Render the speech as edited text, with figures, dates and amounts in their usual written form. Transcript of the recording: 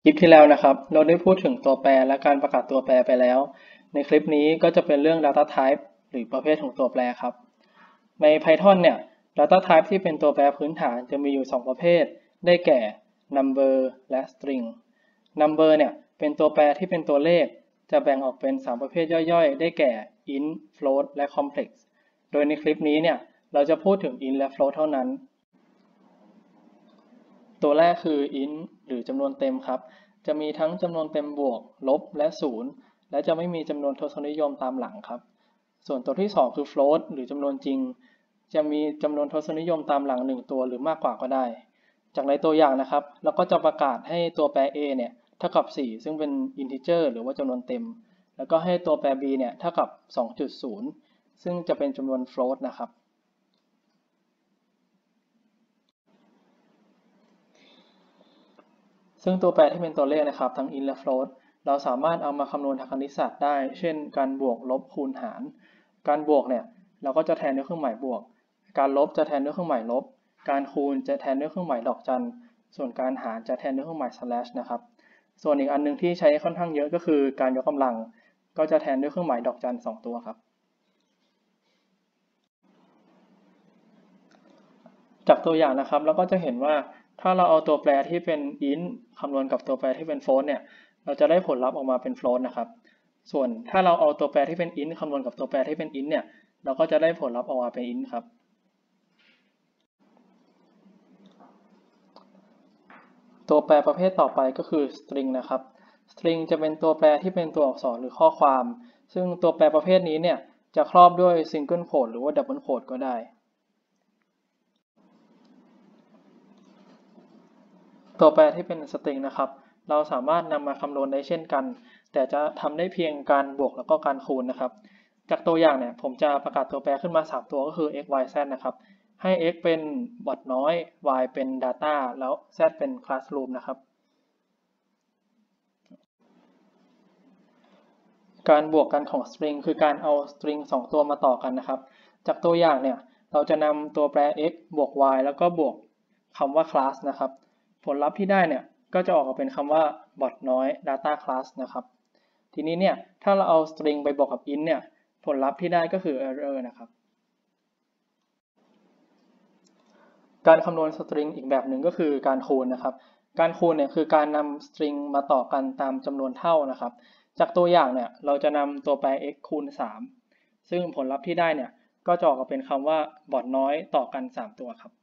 คลิปที่แล้วนะครับเราได้พูดถึงตัวแปรและการประกาศตัวแปรไปแล้วในคลิปนี้ก็จะเป็นเรื่อง data type หรือประเภทของตัวแปรครับใน Python เนี่ย data type ที่เป็นตัวแปรพื้นฐานจะมีอยู่2ประเภทได้แก่ number และ string number เนี่ยเป็นตัวแปรที่เป็นตัวเลขจะแบ่งออกเป็น3ประเภทย่อยๆได้แก่ int float และ complex โดยในคลิปนี้เนี่ยเราจะพูดถึง int และ float เท่านั้นตัวแรกคือ int หรือจำนวนเต็มครับจะมีทั้งจำนวนเต็มบวกลบและศูนย์และจะไม่มีจำนวนทศนิยมตามหลังครับส่วนตัวที่2คือ float หรือจำนวนจริงจะมีจำนวนทศนิยมตามหลัง1ตัวหรือมากกว่าก็ได้จากในตัวอย่างนะครับเราก็จะประกาศให้ตัวแปร a เนี่ยเท่ากับ4ซึ่งเป็น integer หรือว่าจำนวนเต็มแล้วก็ให้ตัวแปร b เนี่ยเท่ากับ 2.0 ซึ่งจะเป็นจำนวน float นะครับซึ่งตัวแปรที่เป็นตัวเลขนะครับทั้ง int และ float เราสามารถเอามาคำนวณทางคณิตศาสตร์ได้เช่นการบวกลบคูณหารการบวกเนี่ยเราก็จะแทนด้วยเครื่องหมายบวกการลบจะแทนด้วยเครื่องหมายลบการคูณจะแทนด้วยเครื่องหมายดอกจันส่วนการหารจะแทนด้วยเครื่องหมาย slash นะครับส่วนอีกอันนึงที่ใช้ค่อนข้างเยอะก็คือการยกกำลังก็จะแทนด้วยเครื่องหมายดอกจัน2ตัวครับจากตัวอย่างนะครับเราก็จะเห็นว่าถ้าเราเอาตัวแปรที่เป็น int คำนวณกับตัวแปรที่เป็น float เนี่ยเราจะได้ผลลัพธ์ออกมาเป็น float นะครับส่วนถ้าเราเอาตัวแปรที่เป็น int คำนวณกับตัวแปรที่เป็น int เนี่ยเราก็จะได้ผลลัพธ์ออกมาเป็น int ครับตัวแปรประเภทต่อไปก็คือ string นะครับ string จะเป็นตัวแปรที่เป็นตัวอักษรหรือข้อความซึ่งตัวแปรประเภทนี้เนี่ยจะครอบด้วย single quote หรือว่า double quote ก็ได้ตัวแปรที่เป็น string นะครับเราสามารถนำมาคำนวณได้เช่นกันแต่จะทำได้เพียงการบวกแล้วก็การคูณนะครับจากตัวอย่างเนี่ยผมจะประกาศตัวแปรขึ้นมา3ตัวก็คือ x y z นะครับให้ x เป็นบอทน้อย y เป็น data แล้ว z เป็น classroom นะครับการบวกกันของ string คือการเอา string 2ตัวมาต่อกันนะครับจากตัวอย่างเนี่ยเราจะนำตัวแปร x บวก y แล้วก็บวกคำว่า class นะครับผลลัพธ์ที่ได้เนี่ยก็จะออกมาเป็นคำว่า bot น้อย data class นะครับทีนี้เนี่ยถ้าเราเอา string ไปบวกกับ int เนี่ยผลลัพธ์ที่ได้ก็คือ error นะครับการคำนวณ string อีกแบบหนึ่งก็คือการคูณนะครับการคูณเนี่ยคือการนำ string มาต่อกันตามจำนวนเท่านะครับจากตัวอย่างเนี่ยเราจะนำตัวแปร x คูณ3ซึ่งผลลัพธ์ที่ได้เนี่ยก็จะออกมาเป็นคำว่าบอทน้อยต่อกัน3ตัวครับ